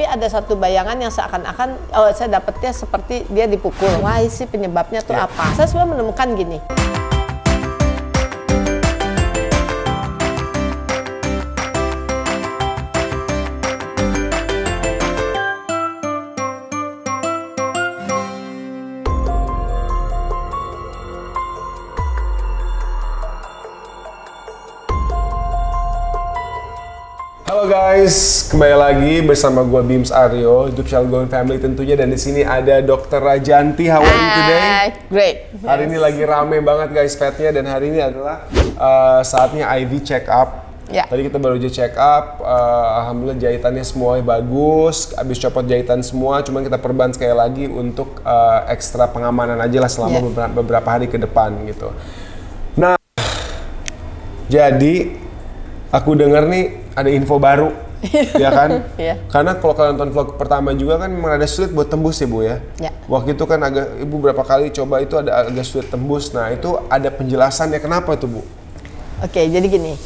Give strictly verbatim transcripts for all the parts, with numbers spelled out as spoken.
tapi ada satu bayangan yang seakan-akan oh, saya dapetnya seperti dia dipukul. Wah, sih penyebabnya tuh yeah. apa? Saya sebenarnya menemukan gini. Halo guys, kembali lagi bersama gua Bims Aryo, YouTube channel Going Family tentunya, dan di sini ada Dokter Rajanti. How are you today? Great. Hari yes. ini lagi rame banget guys petnya, dan hari ini adalah uh, saatnya I V check up. Yeah. Tadi kita baru aja check up, uh, alhamdulillah jahitannya semua bagus, habis copot jahitan semua, cuman kita perban sekali lagi untuk uh, ekstra pengamanan aja lah selama yeah. beberapa, beberapa hari ke depan gitu. Nah, jadi aku dengar nih ada info baru, ya kan? Yeah. Karena kalau kalian nonton vlog pertama juga kan memang ada sulit buat tembus ya Bu ya? Yeah. Waktu itu kan agak, Ibu berapa kali coba itu ada agak sulit tembus, nah itu ada penjelasannya kenapa itu Bu? Oke, okay, jadi gini,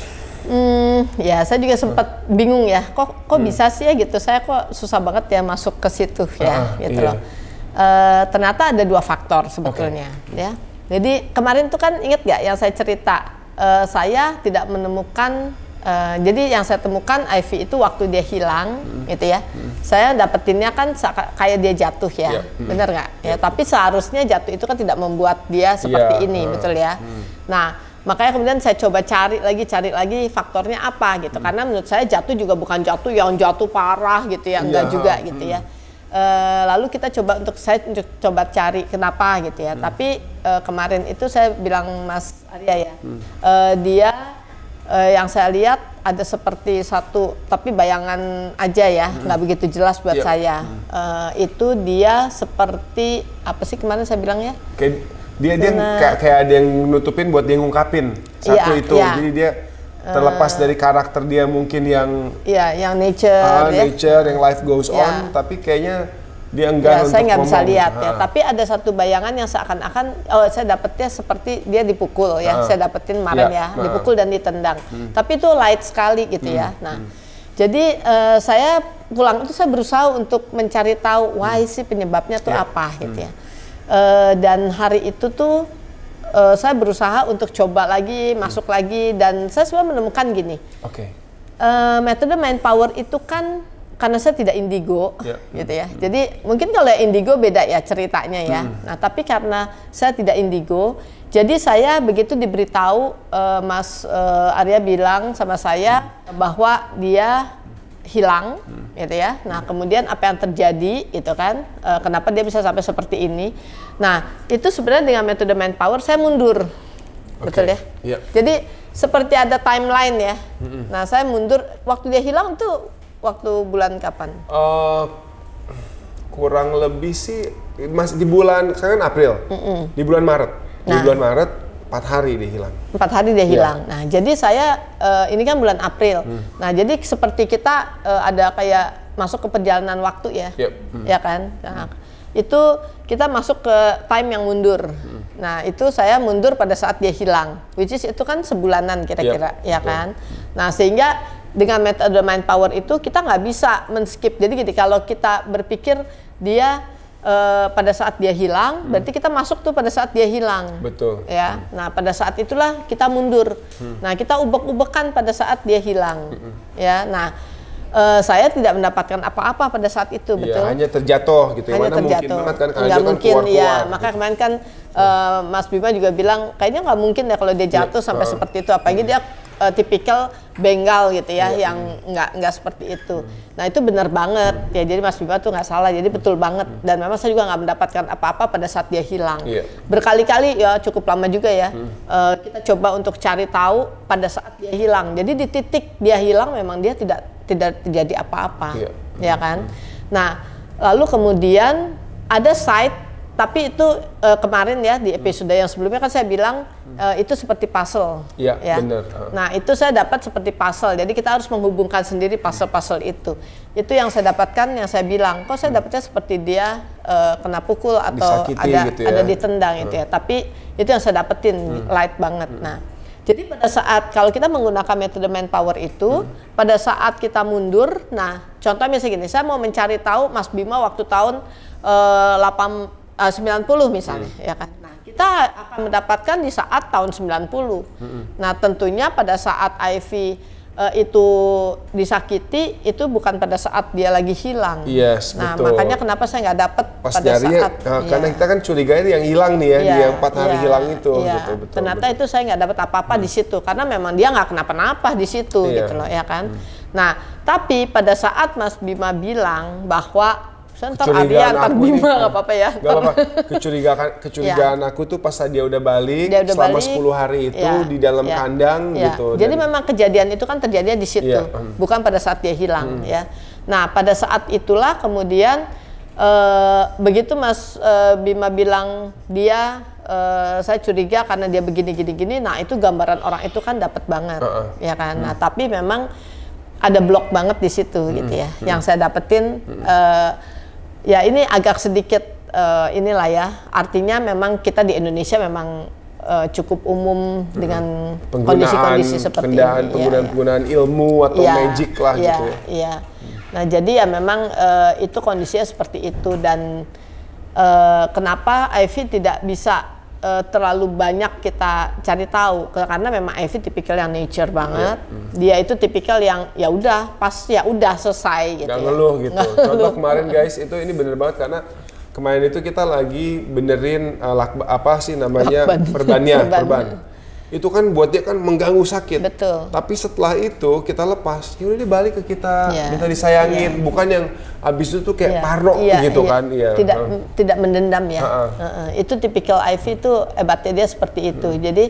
hmm, ya saya juga sempat hmm. bingung ya, kok kok hmm. bisa sih ya gitu, saya kok susah banget ya masuk ke situ ya, uh, gitu iya. loh. Uh, ternyata ada dua faktor sebetulnya, okay. ya. Jadi kemarin tuh kan inget gak yang saya cerita, uh, saya tidak menemukan. Uh, jadi yang saya temukan I V itu waktu dia hilang, hmm. gitu ya. Hmm. Saya dapetinnya kan kayak dia jatuh ya, yeah. hmm. bener nggak? Ya, yeah. Tapi seharusnya jatuh itu kan tidak membuat dia seperti yeah. ini, uh. betul ya. Hmm. Nah, makanya kemudian saya coba cari lagi, cari lagi faktornya apa gitu. Hmm. Karena menurut saya jatuh juga bukan jatuh yang jatuh parah gitu ya, enggak yeah. juga gitu hmm. ya. Uh, lalu kita coba untuk saya untuk coba cari kenapa gitu ya. Hmm. Tapi uh, kemarin itu saya bilang Mas Arya ya, hmm. uh, dia Uh, yang saya lihat ada seperti satu, tapi bayangan aja ya, nggak hmm. begitu jelas buat yeah. saya. Hmm. Uh, itu dia seperti apa sih kemarin saya bilang ya? Kayak dia dia kayak, kayak ada yang nutupin buat dia ngungkapin satu yeah, itu. Yeah. Jadi dia terlepas uh, dari karakter dia mungkin yang yeah, yang nature, uh, ya. nature yang life goes yeah. on, tapi kayaknya dia enggak ya, untuk saya nggak bisa lihat ha. ya, tapi ada satu bayangan yang seakan-akan oh saya dapetnya seperti dia dipukul ya, ha. saya dapetin kemarin ya, ya dipukul dan ditendang, hmm. tapi itu light sekali gitu hmm. ya. Nah, hmm. jadi uh, saya pulang itu saya berusaha untuk mencari tahu wah hmm. sih penyebabnya tuh ya. apa gitu hmm. ya. Uh, dan hari itu tuh uh, saya berusaha untuk coba lagi, hmm. masuk lagi, dan saya sebenarnya menemukan gini. Oke. Okay. Uh, metode mind power itu kan karena saya tidak indigo, yeah. gitu ya. Hmm. Jadi mungkin kalau indigo beda ya ceritanya ya. Hmm. Nah tapi karena saya tidak indigo, jadi saya begitu diberitahu uh, Mas uh, Arya bilang sama saya hmm. bahwa dia hilang, hmm. gitu ya. Nah kemudian apa yang terjadi, itu kan, uh, kenapa dia bisa sampai seperti ini. Nah itu sebenarnya dengan metode mind power saya mundur, okay. betul ya. Yeah. Jadi seperti ada timeline ya. Hmm. Nah saya mundur waktu dia hilang tuh. Waktu bulan kapan? Uh, kurang lebih sih masih di bulan, sekarang kan April, mm-mm. di bulan Maret. Nah. Di bulan Maret empat hari dia hilang. Empat hari dia hilang. Yeah. Nah jadi saya uh, ini kan bulan April. Hmm. Nah jadi seperti kita uh, ada kayak masuk ke perjalanan waktu ya, yep. hmm. ya kan? Nah, itu kita masuk ke time yang mundur. Hmm. Nah itu saya mundur pada saat dia hilang, which is itu kan sebulanan kira-kira, yep. ya kan? Nah sehingga dengan metode mind power itu kita nggak bisa men-skip. Jadi gini, kalau kita berpikir dia uh, pada saat dia hilang, hmm. berarti kita masuk tuh pada saat dia hilang. Betul. Ya. Hmm. Nah pada saat itulah kita mundur. Hmm. Nah kita ubek-ubekan pada saat dia hilang. Hmm. Ya. Nah uh, saya tidak mendapatkan apa-apa pada saat itu, ya, betul. Hanya terjatuh gitu. Hanya Mana terjatuh. Mungkin banget kan, nggak kan mungkin keluar-keluar, ya. gitu. Maka kemarin kan uh, Mas Bima juga bilang kayaknya nggak mungkin ya kalau dia jatuh ya. sampai uh. seperti itu. Apalagi hmm. dia Uh, tipikal Bengal gitu ya, yeah. yang nggak nggak seperti itu. Hmm. Nah itu benar banget hmm. ya. Jadi Mas Bima tuh nggak salah. Jadi betul banget. Hmm. Dan memang saya juga nggak mendapatkan apa-apa pada saat dia hilang. Yeah. Berkali-kali ya, cukup lama juga ya. Hmm. Uh, kita coba untuk cari tahu pada saat dia hilang. Jadi di titik dia hilang memang dia tidak tidak terjadi apa-apa, yeah. ya kan. Hmm. Nah lalu kemudian ada site. Tapi itu uh, kemarin ya di episode hmm. yang sebelumnya kan saya bilang uh, itu seperti puzzle. Ya, ya. benar. Uh. Nah itu saya dapat seperti puzzle. Jadi kita harus menghubungkan sendiri puzzle-puzzle itu. Itu yang saya dapatkan, yang saya bilang. Kok saya dapatnya seperti dia uh, kena pukul atau disakiti ada gitu ya. ada ditendang uh. itu ya. Tapi itu yang saya dapetin hmm. light banget. Hmm. Nah Jadi pada saat kalau kita menggunakan metode manpower itu, hmm. pada saat kita mundur, nah contohnya misalnya gini, saya mau mencari tahu Mas Bima waktu tahun uh, delapan, uh, sembilan puluh misalnya, hmm. ya kan. Nah kita akan mendapatkan di saat tahun sembilan puluh. Hmm. Nah tentunya pada saat Ivy Uh, itu disakiti itu bukan pada saat dia lagi hilang. Yes, nah betul. Makanya kenapa saya nggak dapat pada nyari, saat nah, iya. karena kita kan curigain yang hilang nih ya, iya, dia empat hari iya, hilang itu iya. gitu. Betul, ternyata betul. itu saya nggak dapat apa-apa hmm. di situ karena memang dia nggak kenapa-napa di situ iya. gitu loh ya kan. Hmm. Nah tapi pada saat Mas Bima bilang bahwa Ntar Arya, ntar Bima nggak apa-apa ya. Nggak apa-apa. Kecurigaan, kecurigaan ya. Aku tuh pas dia udah balik dia udah selama balik, sepuluh hari itu ya. Di dalam ya. Kandang ya. Gitu. Jadi dan memang kejadian itu kan terjadi di situ, ya. hmm. bukan pada saat dia hilang hmm. ya. Nah pada saat itulah kemudian uh, begitu Mas uh, Bima bilang dia uh, saya curiga karena dia begini-gini-gini. Nah itu gambaran orang itu kan dapat banget, uh -uh. ya kan. Hmm. Nah tapi memang ada blok banget di situ hmm. gitu ya. Hmm. Yang saya dapetin. Hmm. Uh, Ya ini agak sedikit uh, inilah ya, artinya memang kita di Indonesia memang uh, cukup umum hmm. dengan kondisi-kondisi seperti penggunaan, ini. Penggunaan-penggunaan ya, ilmu atau ya, magic lah ya, gitu ya. Iya. Nah jadi ya memang uh, itu kondisinya seperti itu dan uh, kenapa Ivy tidak bisa uh, terlalu banyak kita cari tahu karena memang Ivy tipikal yang nature banget. Yeah. Hmm. Dia itu tipikal yang ya udah pas ya udah selesai gitu. Gak ya. ngeluh gitu. Nggak Contoh ngeluh. Kemarin guys itu ini bener banget karena kemarin itu kita lagi benerin uh, lakba, apa sih namanya Perban. perbannya perban. Itu kan buat dia kan mengganggu sakit. Betul. Tapi setelah itu kita lepas, ya udah dia balik ke kita, yeah. minta disayangin, yeah. bukan yang abis itu tuh kayak yeah. parno yeah, gitu yeah. kan. Yeah. Tidak uh. tidak mendendam ya. Uh -uh. Uh -uh. Itu tipikal Ivy itu hebatnya dia seperti itu. Hmm. Jadi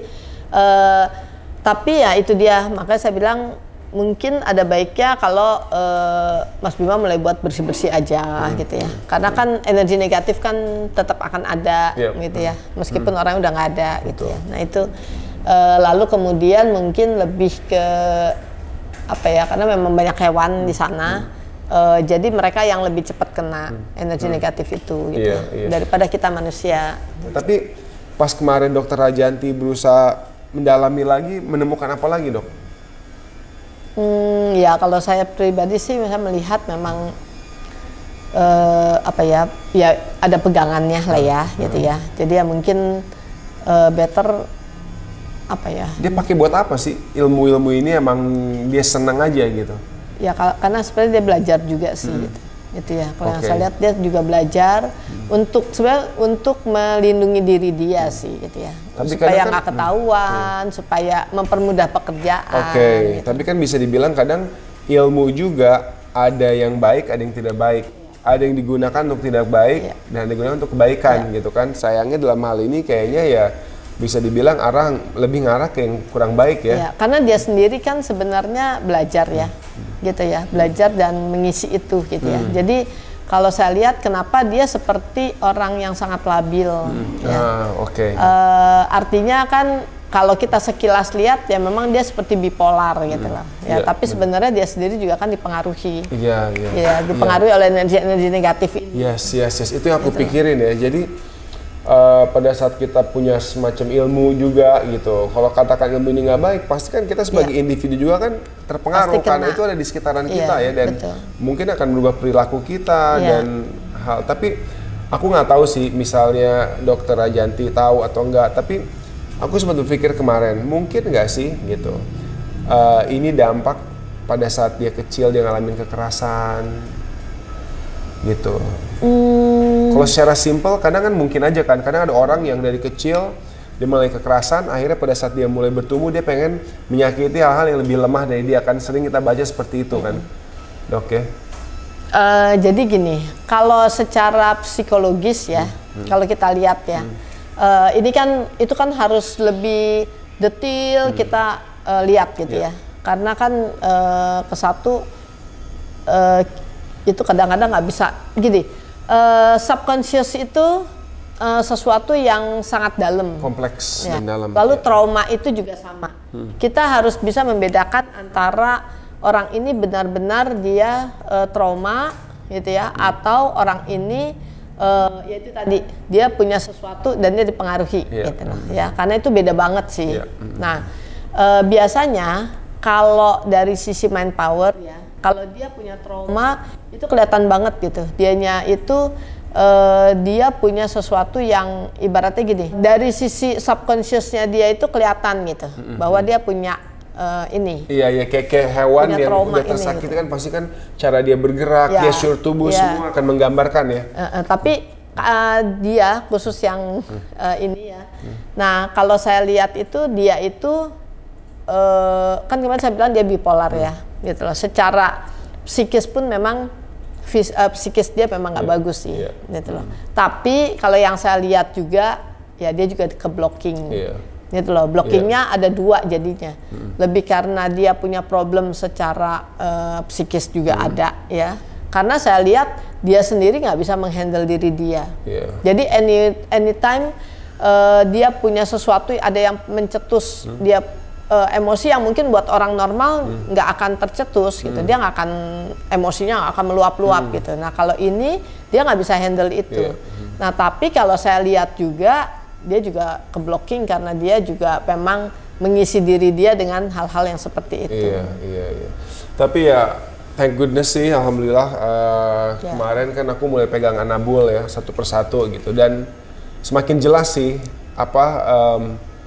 uh, tapi ya itu dia makanya saya bilang mungkin ada baiknya kalau uh, Mas Bima mulai buat bersih-bersih aja hmm. gitu ya. Karena kan energi negatif kan tetap akan ada yep. gitu ya. Meskipun hmm. orang udah nggak ada gitu ya. Nah itu Uh, lalu kemudian mungkin lebih ke apa ya karena memang banyak hewan di sana hmm. uh, jadi mereka yang lebih cepat kena hmm. energi hmm. negatif itu gitu iya, iya. daripada kita manusia. Tapi pas kemarin Dokter Rajanti berusaha mendalami lagi menemukan apa lagi dok? Hmm, ya kalau saya pribadi sih saya melihat memang uh, apa ya ya ada pegangannya lah ya hmm. gitu ya. Jadi ya mungkin uh, better apa ya? Dia pakai buat apa sih ilmu-ilmu ini? Emang dia senang aja gitu? Ya karena sebenarnya dia belajar juga sih, hmm. gitu. gitu ya. Kalau okay. yang saya lihat dia juga belajar hmm. untuk sebenarnya untuk melindungi diri dia hmm. sih, gitu ya. Tapi supaya nggak kan, ketahuan, hmm. supaya mempermudah pekerjaan. Oke. Okay. Gitu. Tapi kan bisa dibilang kadang ilmu juga ada yang baik, ada yang tidak baik. Ada yang digunakan untuk tidak baik ya. Dan digunakan untuk kebaikan, ya. Gitu kan. Sayangnya dalam hal ini kayaknya ya. Bisa dibilang arah lebih ngarah ke yang kurang baik ya. Ya karena dia sendiri kan sebenarnya belajar ya, hmm. gitu ya, belajar dan mengisi itu gitu hmm. ya. Jadi kalau saya lihat kenapa dia seperti orang yang sangat labil. Hmm. Ya. Ah, oke. Okay. Uh, artinya kan kalau kita sekilas lihat ya memang dia seperti bipolar gitu hmm. loh. Ya, ya tapi ya. Sebenarnya dia sendiri juga kan dipengaruhi. Iya iya. Ya dipengaruhi ya. Oleh energi-energi negatif ini. Yes yes yes itu yang aku gitu. Pikirin ya. Jadi Uh, pada saat kita punya semacam ilmu juga gitu, kalau katakan ilmu ini nggak baik, pasti kan kita sebagai yeah. individu juga kan terpengaruh karena itu ada di sekitaran yeah, kita ya dan betul. Mungkin akan berubah perilaku kita yeah. dan hal. Tapi aku nggak tahu sih misalnya Dokter Rajanti tahu atau enggak, tapi aku sempat berpikir kemarin mungkin nggak sih gitu uh, ini dampak pada saat dia kecil dia ngalamin kekerasan gitu. Mm. Kalau secara simpel kadang kan mungkin aja kan, kadang ada orang yang dari kecil dia mulai kekerasan, akhirnya pada saat dia mulai bertumbuh dia pengen menyakiti hal-hal yang lebih lemah dari dia, kan sering kita baca seperti itu kan, dok ya? Uh, jadi gini, kalau secara psikologis ya, hmm. kalau kita lihat ya, hmm. uh, ini kan itu kan harus lebih detail hmm. kita uh, lihat gitu yeah. ya, karena kan uh, ke satu uh, itu kadang-kadang nggak bisa gini. Uh, subconscious itu uh, sesuatu yang sangat dalam, kompleks ya. Dan dalam. Lalu ya. Trauma itu juga sama. Hmm. Kita harus bisa membedakan antara orang ini benar-benar dia uh, trauma, gitu ya, hmm. atau orang ini uh, yaitu tadi dia punya sesuatu dan dia dipengaruhi, yeah. gitu loh, ya. Karena itu beda banget sih. Yeah. Hmm. Nah, uh, biasanya kalau dari sisi manpower ya, kalau dia punya trauma itu kelihatan banget gitu. Dianya itu uh, dia punya sesuatu yang ibaratnya gini, dari sisi subconsciousnya dia itu kelihatan gitu, mm-hmm. bahwa dia punya uh, ini. Iya, iya kayak, kayak hewan yang udah tersakiti gitu. Kan pasti kan cara dia bergerak, ya, gesture tubuh ya. Semua akan menggambarkan ya. Uh, uh, tapi uh, dia khusus yang uh, ini ya. Hmm. Nah kalau saya lihat itu dia itu Uh, kan kemarin saya bilang dia bipolar hmm. ya, gitu loh. Secara psikis pun memang fis, uh, psikis dia memang nggak yeah. bagus sih, yeah. gitu loh. Hmm. Tapi kalau yang saya lihat juga, ya dia juga ke blocking, yeah. gitu loh. Blockingnya yeah. ada dua jadinya. Hmm. Lebih karena dia punya problem secara uh, psikis juga hmm. ada, ya. Karena saya lihat dia sendiri nggak bisa menghandle diri dia. Yeah. Jadi any anytime uh, dia punya sesuatu, ada yang mencetus hmm. dia. Uh, emosi yang mungkin buat orang normal nggak hmm. akan tercetus gitu, hmm. dia nggak akan emosinya nggak akan meluap-luap hmm. gitu. Nah kalau ini dia nggak bisa handle itu. Yeah. Hmm. Nah tapi kalau saya lihat juga dia juga ke blocking karena dia juga memang mengisi diri dia dengan hal-hal yang seperti itu. Iya iya iya. Tapi ya thank goodness sih, alhamdulillah uh, yeah. kemarin kan aku mulai pegang anabul ya satu persatu gitu, dan semakin jelas sih apa. Um,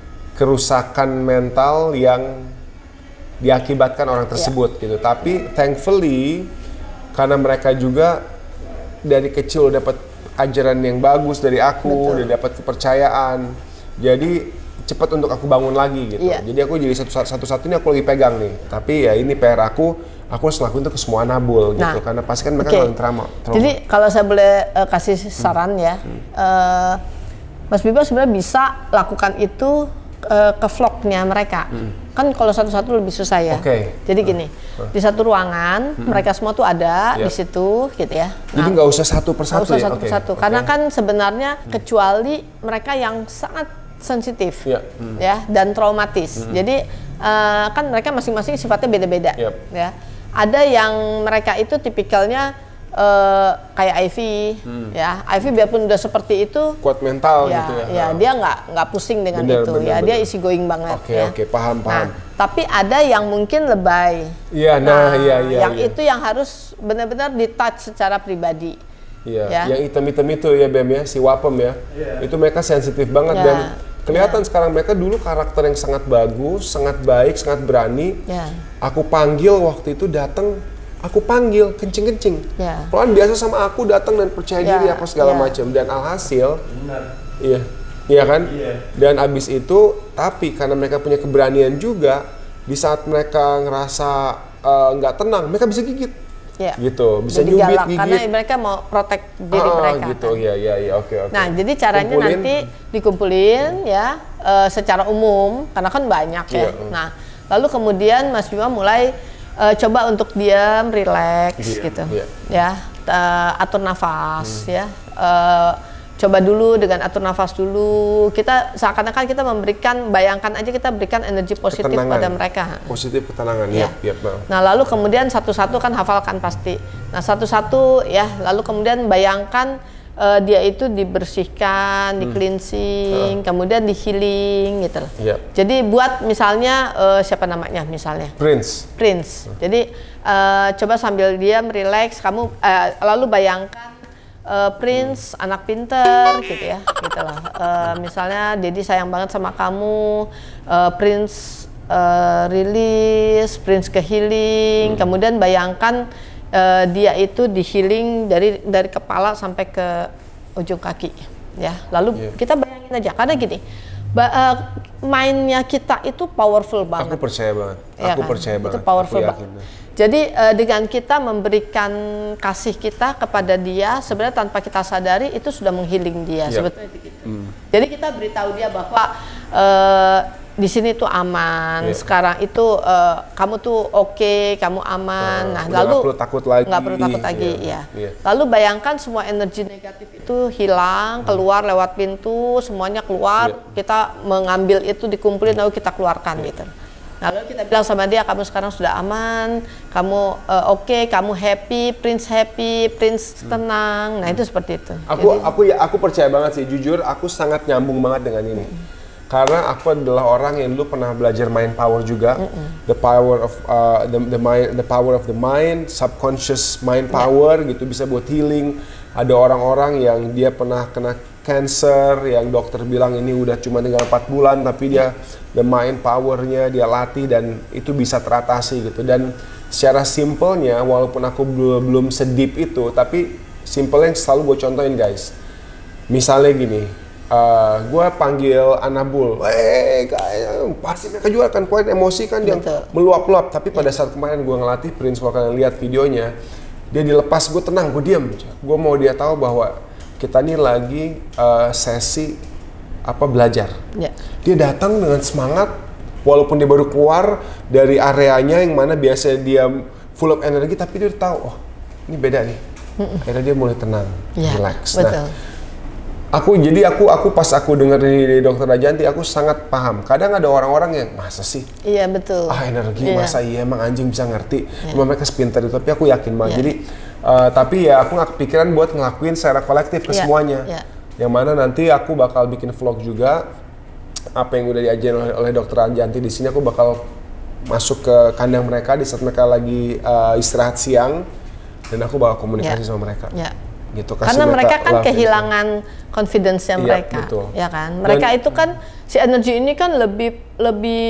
kerusakan mental yang diakibatkan orang tersebut yeah. gitu. Tapi thankfully karena mereka juga dari kecil dapat ajaran yang bagus dari aku, udah dapat kepercayaan. Jadi cepat untuk aku bangun lagi gitu. Yeah. Jadi aku jadi satu-satunya aku lagi pegang nih. Tapi ya ini P R aku, aku harus lakuin itu ke semua anabul nah, gitu. Karena pasti kan mereka okay. ngalamin trauma, trauma. Jadi kalau saya boleh uh, kasih saran hmm. ya, hmm. Uh, Mas Bibo sebenarnya bisa lakukan itu ke vlognya mereka, hmm. kan kalau satu-satu lebih susah ya. Okay. Jadi gini, uh. di satu ruangan hmm. mereka semua tuh ada yeah. di situ, gitu ya. Jadi nggak nah, usah satu persatu. Nggak usah ya? satu persatu, okay. karena okay. kan sebenarnya hmm. kecuali mereka yang sangat sensitif, yeah. hmm. ya, dan traumatis. Hmm. Jadi uh, kan mereka masing-masing sifatnya beda-beda, yep. ya. Ada yang mereka itu tipikalnya Uh, kayak Ivy, hmm. ya, Ivy biarpun udah seperti itu, kuat mental ya, gitu ya. Ya, dia nggak nggak pusing dengan bener, itu, bener, ya, bener. Dia easy going banget. Oke, ya. oke, paham, paham. Nah, tapi ada yang mungkin lebay. Iya, nah, nah, iya, iya. Yang iya. itu yang harus benar-benar di-touch secara pribadi. Iya, ya. Yang item-item itu ya Bem ya, si Wapem ya, yeah. itu mereka sensitif banget ya. Dan kelihatan ya. Sekarang mereka dulu karakter yang sangat bagus, sangat baik, sangat berani. Ya. Aku panggil waktu itu datang. Aku panggil kencing-kencing, yeah. pelan biasa sama aku datang dan percaya yeah. diri apa segala yeah. macam, dan alhasil, benar. iya, iya kan, yeah. dan abis itu, tapi karena mereka punya keberanian juga, di saat mereka ngerasa nggak uh, tenang, mereka bisa gigit, yeah. gitu, bisa jadi nyubit, galak, gigit, karena mereka mau protect diri ah, mereka, gitu, kan? ya, ya, ya, oke, oke. Nah, jadi caranya Kumpulin. nanti dikumpulin ya, uh, secara umum, karena kan banyak ya. Yeah. Nah, lalu kemudian Mas Bima mulai Uh, coba untuk diam, relax yeah, gitu, yeah. ya, uh, atur nafas, hmm. ya, uh, coba dulu dengan atur nafas dulu. Kita seakan-akan kita memberikan, bayangkan aja kita berikan energi positif ketenangan. Pada mereka. Positif ketenangan, ya. ya, ya Nah lalu kemudian satu-satu kan hafalkan pasti. Nah satu-satu ya, lalu kemudian bayangkan. Uh, dia itu dibersihkan, hmm. di cleansing, uh. kemudian di healing gitu loh. Yep. Jadi buat misalnya uh, siapa namanya misalnya? Prince. Prince. Uh. Jadi uh, coba sambil diam, relax, kamu uh, lalu bayangkan uh, Prince hmm. anak pinter gitu ya, gitu loh. Uh, misalnya Daddy sayang banget sama kamu, uh, Prince uh, release, Prince ke healing, hmm. kemudian bayangkan Uh, dia itu di healing dari dari kepala sampai ke ujung kaki, ya. Lalu yeah. kita bayangin aja, karena gini, ba uh, mainnya kita itu powerful banget. Aku percaya banget. Ya aku kan? percaya banget. Itu powerful banget. Jadi uh, dengan kita memberikan kasih kita kepada dia, sebenarnya tanpa kita sadari itu sudah menghealing dia. Yep. Sebetulnya gitu. Mm. Jadi kita beritahu dia bahwa uh, di sini tuh aman, yeah. sekarang itu uh, kamu tuh oke, okay, kamu aman. Uh, nah, lalu nggak perlu takut lagi. Nggak perlu takut lagi, yeah. ya. Yeah. Lalu bayangkan semua energi negatif itu hilang, keluar lewat pintu, semuanya keluar. Yeah. Kita mengambil itu, dikumpulin, lalu kita keluarkan, yeah. gitu. Nah, lalu kita bilang sama dia, kamu sekarang sudah aman, kamu uh, oke, okay, kamu happy, Prince happy, Prince tenang. Nah, itu seperti itu. Aku, Jadi, aku ya, aku percaya banget sih. Jujur, aku sangat nyambung banget dengan ini. Hmm. Karena aku adalah orang yang dulu pernah belajar mind power juga, mm-mm. the power of uh, the the mind, the power of the mind, subconscious mind power, yeah. gitu, bisa buat healing. Ada orang-orang yang dia pernah kena cancer, yang dokter bilang ini udah cuma tinggal empat bulan, tapi dia the mind powernya dia latih dan itu bisa teratasi gitu. Dan secara simpelnya, walaupun aku belum belum sedip itu, tapi simpelnya yang selalu gue contohin guys. Misalnya gini. Uh, gue panggil Anabul, eh kayak pasti mereka juga kan kuat emosi kan yang meluap-luap. Tapi pada saat kemarin gue ngelatih Prince, kalau kalian lihat videonya, dia dilepas, gue tenang, gue diam. Gue mau dia tahu bahwa kita ini lagi uh, sesi apa belajar. Yeah. Dia datang dengan semangat, walaupun dia baru keluar dari areanya yang mana biasanya dia full of energi, tapi dia tahu, oh ini beda nih. Mm-mm. Akhirnya dia mulai tenang, yeah, relax. Nah, Aku jadi aku aku pas aku dengar dari dokter Rajanti, aku sangat paham. Kadang ada orang-orang yang masa sih? Iya betul. Ah energi iya. Masa iya emang anjing bisa ngerti? Iya. Emang mereka sepintar itu, tapi aku yakin banget. Iya. Jadi uh, tapi ya aku nggak kepikiran buat ngelakuin secara kolektif ke iya. semuanya. Iya. Yang mana nanti aku bakal bikin vlog juga apa yang udah diajarin oleh, oleh dokter Rajanti di sini. Aku bakal masuk ke kandang mereka di saat mereka lagi uh, istirahat siang dan aku bakal komunikasi iya. sama mereka. Iya. Gitu, karena mereka, mereka kan kehilangan confidence-nya iya, mereka, betul. Ya kan? Mereka Dan, itu kan si energi ini kan lebih lebih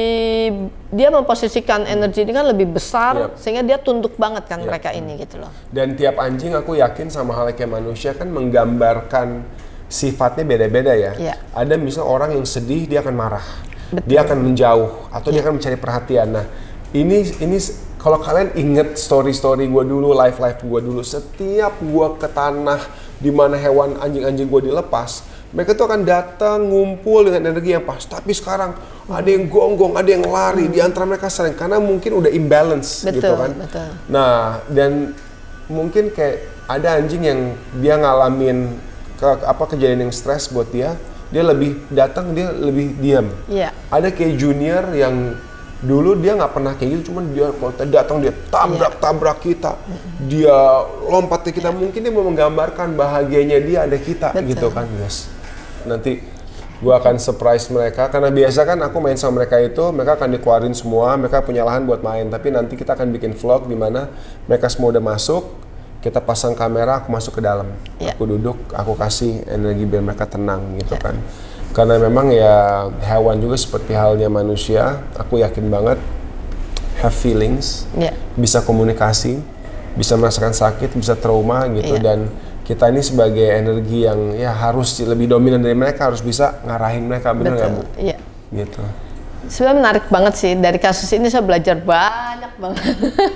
dia memposisikan energi ini kan lebih besar iya. Sehingga dia tunduk banget kan iya. mereka ini gitu loh. Dan tiap anjing aku yakin sama halnya kayak manusia kan menggambarkan sifatnya beda-beda ya. Iya. Ada misalnya orang yang sedih dia akan marah, betul. Dia akan menjauh atau iya. dia akan mencari perhatian. Nah ini ini kalau kalian inget story-story gue dulu, live-live gue dulu, setiap gue ke tanah di mana hewan anjing-anjing gue dilepas, mereka tuh akan datang ngumpul dengan energi yang pas. Tapi sekarang hmm. ada yang gonggong, ada yang lari, hmm. di antara mereka sering karena mungkin udah imbalance, betul, gitu kan. Betul. Nah, dan mungkin kayak ada anjing yang dia ngalamin ke, apa kejadian yang stres buat dia, dia lebih datang, dia lebih diam. Yeah. Ada kayak junior yang dulu dia nggak pernah kayak gitu, cuman dia kalau datang dia tabrak-tabrak kita, dia lompat ke kita, mungkin dia mau menggambarkan bahagianya dia ada kita. Betul. Gitu kan guys. Nanti gua akan surprise mereka, karena biasa kan aku main sama mereka itu, mereka akan dikeluarin semua, mereka punya lahan buat main, tapi nanti kita akan bikin vlog di mana mereka semua udah masuk, kita pasang kamera, aku masuk ke dalam, yeah. aku duduk, aku kasih energi biar mereka tenang gitu yeah. kan. Karena memang ya hewan juga seperti halnya manusia, aku yakin banget have feelings, yeah. bisa komunikasi, bisa merasakan sakit, bisa trauma gitu, yeah. dan kita ini sebagai energi yang ya harus lebih dominan dari mereka, harus bisa ngarahin mereka, bener nggak Bu? Iya. Gitu. Sebenarnya menarik banget sih, dari kasus ini saya belajar banyak banget.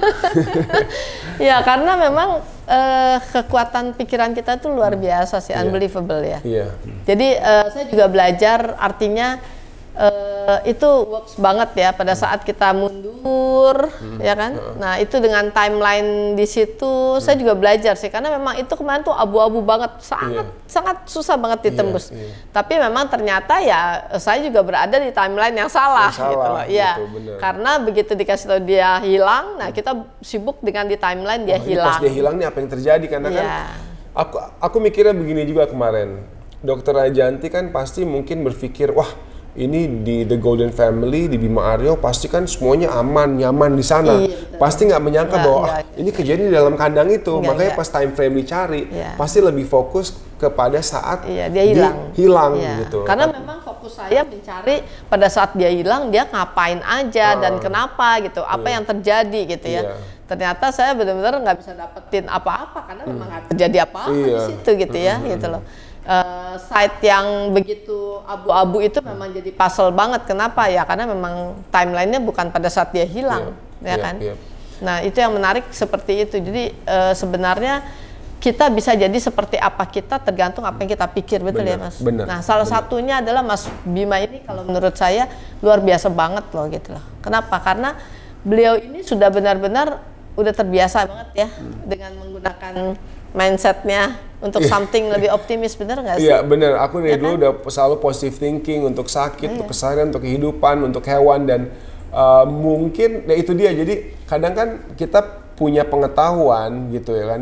Ya karena memang uh, kekuatan pikiran kita itu luar biasa sih, yeah. unbelievable ya. Yeah. Jadi uh, saya juga belajar artinya uh, itu works banget ya pada saat kita mundur, hmm. ya kan. Uh. Nah itu dengan timeline di situ, hmm. saya juga belajar sih, karena memang itu kemarin tuh abu-abu banget, sangat yeah. sangat susah banget ditembus. Yeah, yeah. Tapi memang ternyata ya saya juga berada di timeline yang salah, yang gitu loh. Ya, gitu, karena begitu dikasih tahu dia hilang, nah kita sibuk dengan di timeline dia oh, hilang. Pas dia hilang nih apa yang terjadi, karena yeah. kan aku aku mikirnya begini juga kemarin, dokter Rajanti kan pasti mungkin berpikir wah. Ini di The Golden Family, di Bima Aryo, pasti kan semuanya aman, nyaman di sana. Iya, pasti nggak menyangka enggak, bahwa enggak, ah, ini kejadian di dalam kandang itu. Enggak, makanya enggak. Pas time frame dicari, iya. pasti lebih fokus kepada saat iya, dia hilang. Dia hilang iya. gitu. Karena memang fokus saya mencari pada saat dia hilang, dia ngapain aja ah. dan kenapa gitu, apa iya. yang terjadi gitu ya. Iya. Ternyata saya benar-benar nggak bisa dapetin apa-apa karena hmm. memang nggak terjadi apa-apa iya. di situ gitu ya, hmm. gitu loh. Uh, site yang begitu abu-abu itu memang jadi puzzle banget. Kenapa ya? Karena memang timelinenya bukan pada saat dia hilang, yeah, ya yeah, kan? Yeah. Nah itu yang menarik seperti itu. Jadi uh, sebenarnya kita bisa jadi seperti apa kita tergantung apa yang kita pikir, betul bener, ya Mas? Bener, nah salah bener. satunya adalah Mas Bima ini kalau menurut saya luar biasa banget loh gitu loh. Kenapa? Karena beliau ini sudah benar-benar udah terbiasa banget ya hmm. dengan menggunakan mindsetnya untuk yeah. something lebih optimis, bener nggak sih? Iya yeah, bener, aku dari ya dulu kan? udah selalu positive thinking untuk sakit, yeah. untuk keseharian, untuk kehidupan, untuk hewan, dan uh, mungkin ya itu dia. Jadi kadang kan kita punya pengetahuan gitu ya kan,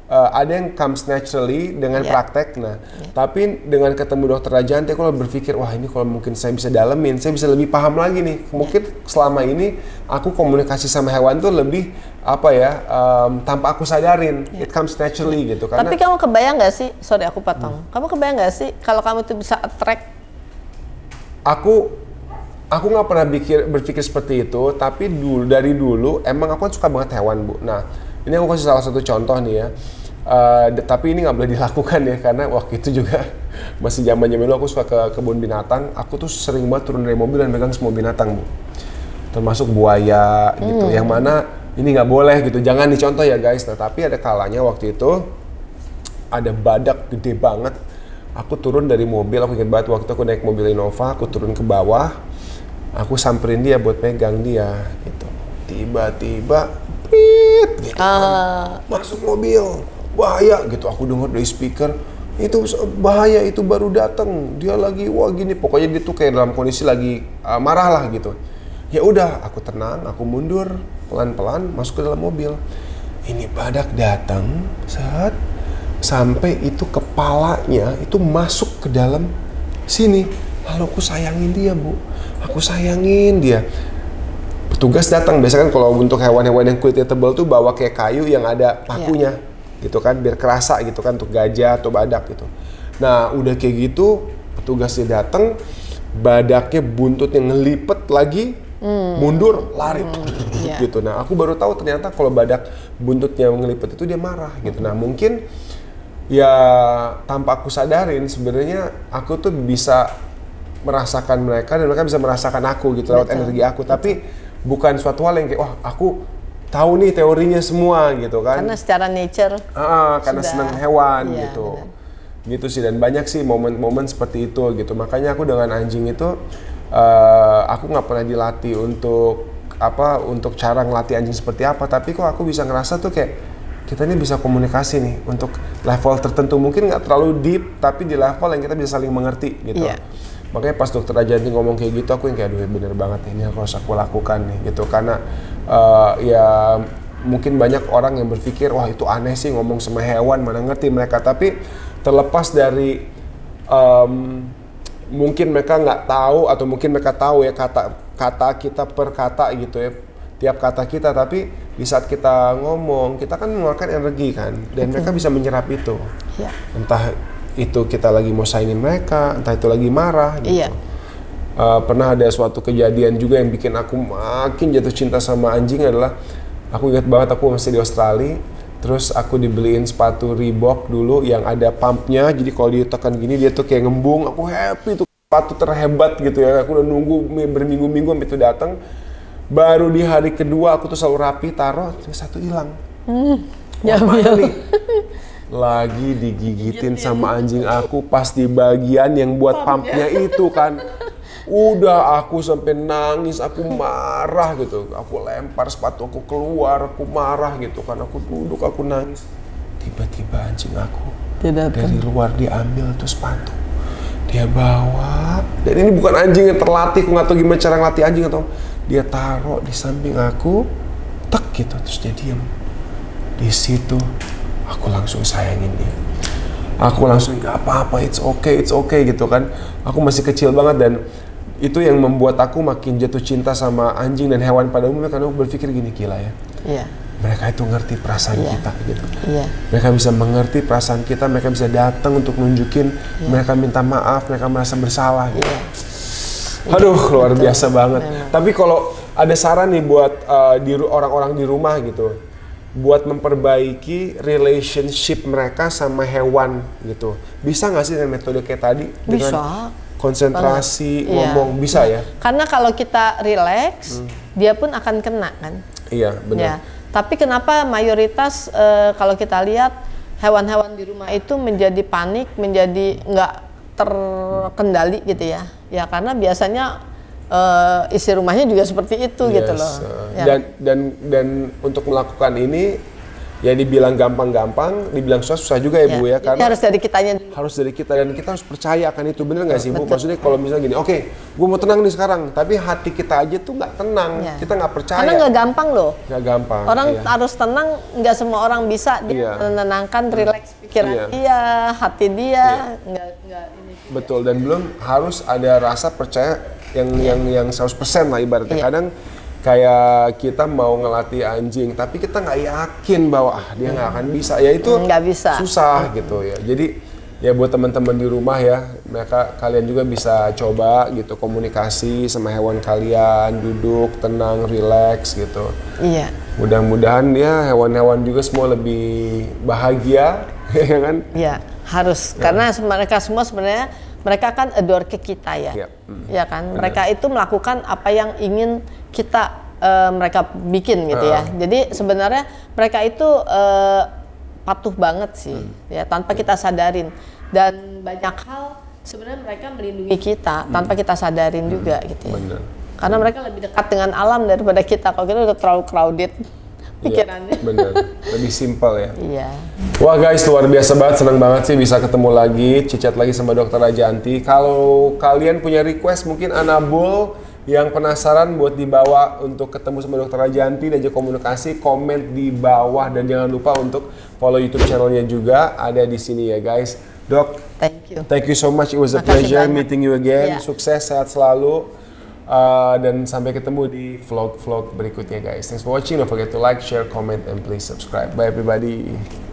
uh, ada yang comes naturally dengan yeah. praktek. Nah, yeah. tapi dengan ketemu dokter Raja nanti aku berpikir, wah ini kalau mungkin saya bisa dalemin, saya bisa lebih paham lagi nih. Mungkin yeah. selama ini aku komunikasi sama hewan tuh lebih apa ya, um, tanpa aku sadarin, yeah. it comes naturally yeah. gitu. Karena, tapi kamu kebayang nggak sih, sorry aku potong, hmm. kamu kebayang nggak sih kalau kamu tuh bisa attract? Aku Aku nggak pernah pikir, berpikir seperti itu, tapi dulu dari dulu emang aku kan suka banget hewan, Bu. Nah, ini aku kasih salah satu contoh nih ya. Uh, tapi ini nggak boleh dilakukan ya, karena waktu itu juga masih zaman-zaman dulu aku suka ke kebun binatang. Aku tuh sering banget turun dari mobil dan megang semua binatang, Bu. Termasuk buaya gitu, hmm. yang mana ini nggak boleh gitu. Jangan dicontoh ya guys. Nah, tapi ada kalanya waktu itu ada badak gede banget. Aku turun dari mobil, aku ingat banget waktu itu aku naik mobil Innova, aku turun ke bawah. Aku samperin dia buat pegang dia gitu. Tiba-tiba pit gitu kan. Masuk mobil. Bahaya gitu. Aku dengar dari speaker, itu bahaya, itu baru datang. Dia lagi wah gini, pokoknya dia tuh kayak dalam kondisi lagi uh, marah lah gitu. Ya udah, aku tenang, aku mundur pelan-pelan masuk ke dalam mobil. Ini badak datang saat sampai itu kepalanya itu masuk ke dalam sini. Lalu aku sayangin dia, Bu. Aku sayangin dia. Petugas datang. Biasanya kan kalau untuk hewan-hewan yang kulitnya tebal tuh bawa kayak kayu yang ada pakunya. Yeah. Gitu kan, biar kerasa gitu kan untuk gajah atau badak gitu. Nah, udah kayak gitu, petugasnya datang, badaknya buntutnya ngelipet lagi, mm. mundur, lari. Mm. Yeah. Gitu. Nah, aku baru tahu ternyata kalau badak buntutnya ngelipet itu dia marah gitu. Nah, mungkin ya tanpa aku sadarin sebenarnya aku tuh bisa merasakan mereka dan mereka bisa merasakan aku gitu lewat energi aku, tapi bukan suatu hal yang kayak wah aku tahu nih teorinya semua gitu kan, karena secara nature ah, karena senang hewan iya, gitu bener. Gitu sih, dan banyak sih momen-momen seperti itu gitu. Makanya aku dengan anjing itu uh, aku nggak pernah dilatih untuk apa untuk cara ngelatih anjing seperti apa, tapi kok aku bisa ngerasa tuh kayak kita ini bisa komunikasi nih untuk level tertentu, mungkin nggak terlalu deep tapi di level yang kita bisa saling mengerti gitu. Iya. Makanya pas dokter Rajanti ngomong kayak gitu, aku yang kayak aduh bener banget ini harus aku lakukan nih gitu. Karena uh, ya mungkin banyak orang yang berpikir wah itu aneh sih ngomong sama hewan, mana ngerti mereka. Tapi terlepas dari um, mungkin mereka nggak tahu atau mungkin mereka tahu ya kata kata kita per kata gitu ya, tiap kata kita, tapi di saat kita ngomong kita kan mengeluarkan energi kan, dan mereka bisa menyerap itu. Ya. Entah itu kita lagi mau sayangin mereka, entah itu lagi marah gitu. Iya. Uh, pernah ada suatu kejadian juga yang bikin aku makin jatuh cinta sama anjing adalah aku ingat banget aku masih di Australia, terus aku dibeliin sepatu Reebok dulu yang ada pumpnya, jadi kalau ditekan gini dia tuh kayak ngembung. Aku happy tuh, sepatu terhebat gitu ya. Aku udah nunggu berminggu-minggu sampai itu datang. Baru di hari kedua aku tuh selalu rapi taruh, terus satu hilang. Hmm. Ya nih. Lagi digigitin sama anjing aku pas di bagian yang buat pumpnya itu kan. Udah aku sampai nangis, aku marah gitu. Aku lempar sepatu aku keluar, aku marah gitu kan. Aku duduk, aku nangis. Tiba-tiba anjing aku tidak dari luar diambil tuh sepatu. Dia bawa, dan ini bukan anjing yang terlatih, aku nggak tahu gimana cara ngelatih anjing atau dia taruh di samping aku, tek gitu, terus dia diem. Di situ aku langsung sayangin dia. Aku langsung nggak apa-apa, it's okay, it's okay gitu kan. Aku masih kecil banget dan itu yang membuat aku makin jatuh cinta sama anjing dan hewan pada umumnya, karena aku berpikir gini, gila ya. Iya. Mereka itu ngerti perasaan yeah. kita gitu. Yeah. Mereka bisa mengerti perasaan kita, mereka bisa datang untuk nunjukin, yeah. mereka minta maaf, mereka merasa bersalah gitu. Yeah. Aduh, yeah. luar biasa Betul. banget. Memang. Tapi kalau ada saran nih buat uh, di orang-orang di rumah gitu, buat memperbaiki relationship mereka sama hewan gitu, bisa nggak sih dengan metode kayak tadi? Bisa. Dengan konsentrasi, Banget. ngomong, iya. bisa ya? Karena kalau kita relax, hmm. dia pun akan kena kan? Iya, benar. Ya. Tapi kenapa mayoritas e, kalau kita lihat hewan-hewan di rumah itu menjadi panik, menjadi nggak terkendali gitu ya? Ya karena biasanya e, isi rumahnya juga seperti itu yes. gitu loh. Ya. Dan dan dan untuk melakukan ini ya dibilang gampang-gampang, dibilang susah-susah juga ya, ya Bu ya. Karena harus dari kitanya dulu. Harus dari kita, dan kita harus percaya akan itu, bener nggak sih Bu? Maksudnya kalau misalnya gini, oke, okay, gue mau tenang nih sekarang, tapi hati kita aja tuh nggak tenang, ya. Kita nggak percaya. Karena nggak gampang loh. Nggak gampang. Orang iya. harus tenang, nggak semua orang bisa dia iya. menenangkan, relax pikiran iya. dia, hati dia, iya. nggak nggak ini. Juga. Betul, dan belum harus ada rasa percaya yang iya. yang yang seratus persen lah ibaratnya. Iya. Kadang kayak kita mau ngelatih anjing, tapi kita nggak yakin bahwa ah, dia nggak akan bisa. Ya itu nggak bisa. Susah gitu ya. Jadi ya buat teman-teman di rumah ya, mereka kalian juga bisa coba gitu komunikasi sama hewan kalian, duduk tenang, relax gitu. Iya. Mudah-mudahan ya hewan-hewan juga semua lebih bahagia, ya kan? Iya, harus ya. Karena mereka semua sebenarnya mereka kan adore ke kita ya, ya, hmm. ya kan. Bener. Mereka itu melakukan apa yang ingin kita uh, mereka bikin gitu uh. ya. Jadi sebenarnya mereka itu uh, patuh banget sih, hmm. ya tanpa kita sadarin. Dan banyak hal sebenarnya mereka melindungi kita hmm. tanpa kita sadarin hmm. juga gitu ya. Bener. Karena mereka lebih dekat dengan alam daripada kita. Kalau kita udah terlalu crowded pikirannya. Iya, bener. Lebih simpel ya. Iya. Wah guys, luar biasa banget, senang banget sih bisa ketemu lagi, cicat lagi sama Dokter Rajanti. Kalau kalian punya request mungkin Anabul yang penasaran buat dibawa untuk ketemu sama Dokter Rajanti dan juga komunikasi, komen di bawah dan jangan lupa untuk follow YouTube channelnya juga ada di sini ya guys. Dok, thank you. Thank you so much. It was a Makasih pleasure banyak. meeting you again. Yeah. Sukses, sehat selalu. Uh, dan sampai ketemu di vlog-vlog berikutnya guys. Thanks for watching. Don't forget to like, share, comment, and please subscribe. Bye everybody.